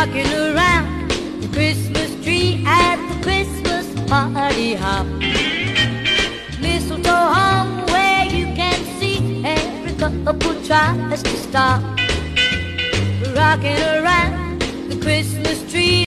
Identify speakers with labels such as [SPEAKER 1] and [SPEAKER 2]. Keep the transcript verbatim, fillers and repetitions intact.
[SPEAKER 1] rocking around the Christmas tree at the Christmas party hop. Mistletoe hung where you can see every couple tries to stop. Rocking around the Christmas tree.